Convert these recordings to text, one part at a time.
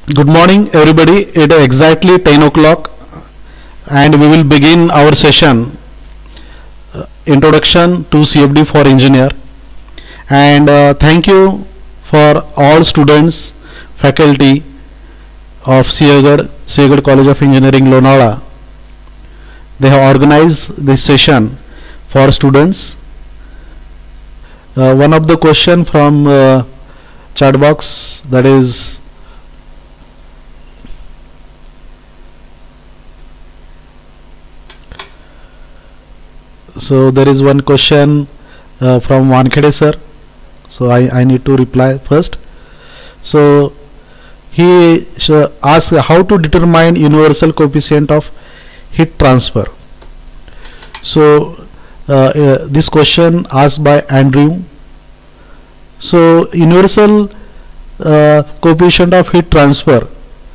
Good morning, everybody. It is exactly 10 o'clock, and we will begin our session Introduction to CFD for Engineer. And thank you for all students, faculty of Siagarh College of Engineering, Lonavala. They have organized this session for students. One of the question from chat box, that is so there is one question from Wankhede sir, so I need to reply first. So he asked how to determine universal coefficient of heat transfer. So this question asked by Andrew. So universal coefficient of heat transfer,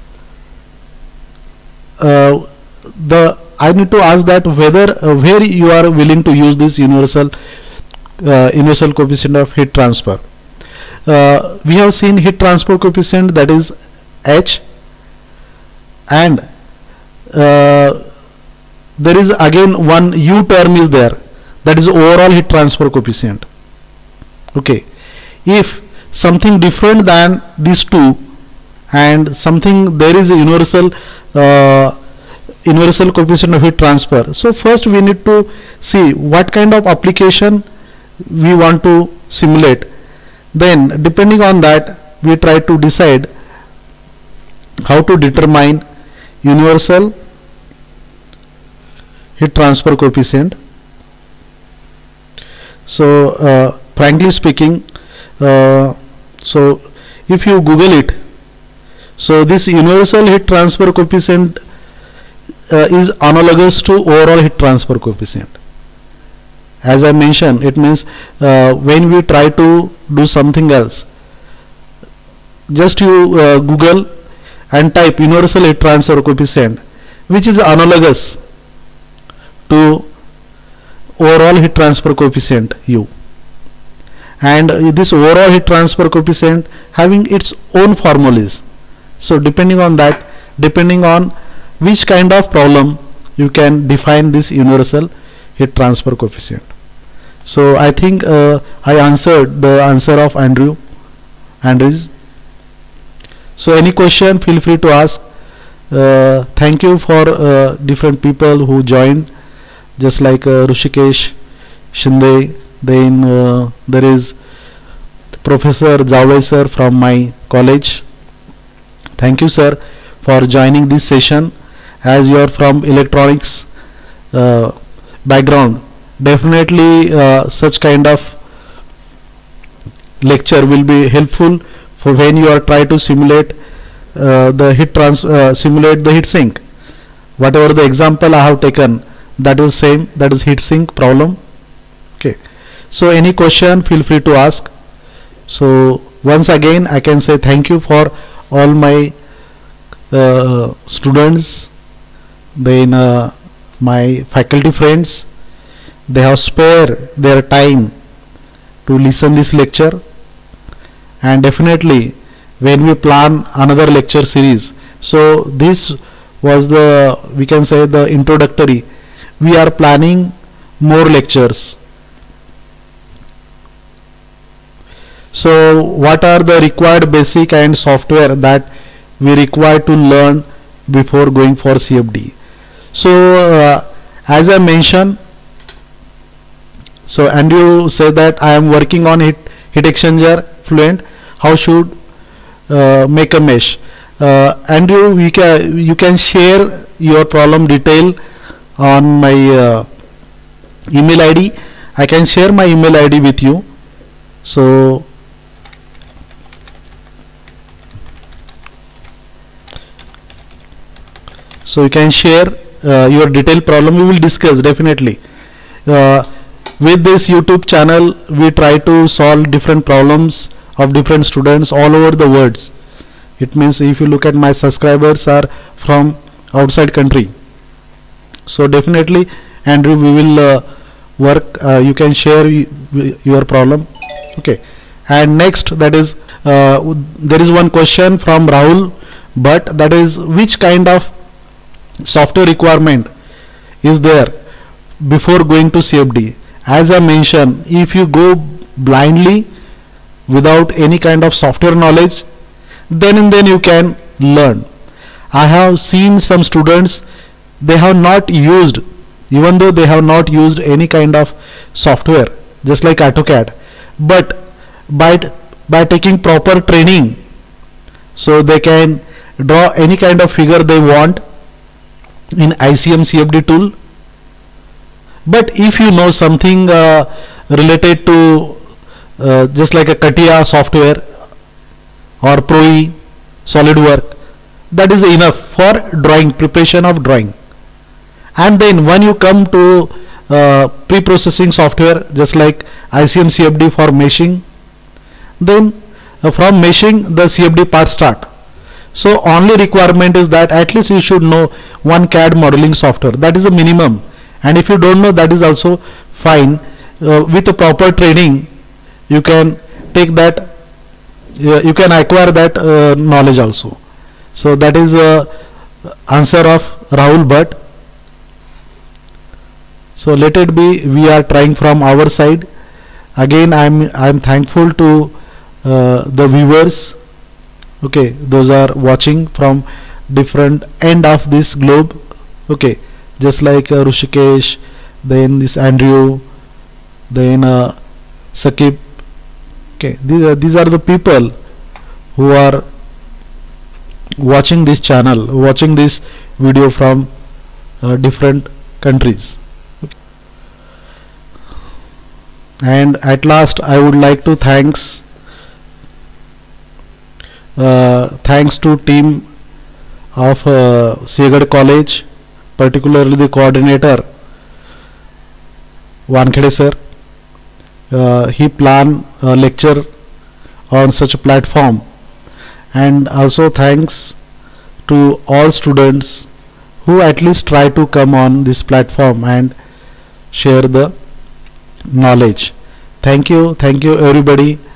I need to ask that whether where you are willing to use this universal coefficient of heat transfer. We have seen heat transfer coefficient, that is H, and there is again one U term is there, that is overall heat transfer coefficient. Okay, if something different than these two and something, there is a universal coefficient of heat transfer. So first we need to see what kind of application we want to simulate. Then depending on that, we try to decide how to determine universal heat transfer coefficient. So frankly speaking, so if you Google it, so this universal heat transfer coefficient is analogous to overall heat transfer coefficient. As I mentioned, it means when we try to do something else, just you Google and type universal heat transfer coefficient, which is analogous to overall heat transfer coefficient U, and this overall heat transfer coefficient having its own formulas. So depending on that, depending on which kind of problem, you can define this universal heat transfer coefficient. So I think I answered the answer of Andrews. So any question, feel free to ask. Thank you for different people who joined, just like Rushikesh Shinde. Then there is Professor Javai sir from my college. Thank you sir for joining this session. As you are from electronics background, definitely such kind of lecture will be helpful for when you are trying to simulate simulate the heat sink. Whatever the example I have taken, that is same, that is heat sink problem. Okay, so any question, feel free to ask. So once again I can say thank you for all my students, then my faculty friends. They have spared their time to listen this lecture, and definitely when we plan another lecture series, so this was the, we can say, the introductory. We are planning more lectures. So what are the required basic and software that we require to learn before going for CFD? So as I mentioned, so and you say that I am working on heat exchanger fluent, how should make a mesh, and you can share your problem detail on my email ID. I can share my email ID with you. So you can share your detailed problem. We will discuss definitely. With this YouTube channel, we try to solve different problems of different students all over the world. It means if you look at my subscribers are from outside country. So definitely, Andrew, we will work. You can share your problem. Okay. And next, that is there is one question from Rahul but that is which kind of software requirement is there before going to CFD. As I mentioned, if you go blindly without any kind of software knowledge, then and then you can learn. I have seen some students, they have not used, even though they have not used any kind of software just like AutoCAD, but by taking proper training, so they can draw any kind of figure they want in ICM CFD tool. But if you know something related to just like a CATIA software or ProE, SolidWorks, that is enough for drawing, preparation of drawing. And then when you come to pre-processing software just like ICM CFD for meshing, then from meshing the CFD part start. So only requirement is that at least you should know one CAD modeling software. That is a minimum, and if you don't know, that is also fine. With a proper training you can take that, you can acquire that knowledge also. So that is answer of Rahul Bhatt. So let it be, we are trying from our side. Again I am thankful to the viewers, okay, those are watching from different end of this globe, okay, just like Rushikesh, then this Andrew, then Sakib, okay, these are the people who are watching this channel, watching this video from different countries. And at last I would like to thanks to team of Siegad College, particularly the coordinator Wankhede sir. He planned a lecture on such a platform, and also thanks to all students who at least try to come on this platform and share the knowledge. Thank you everybody.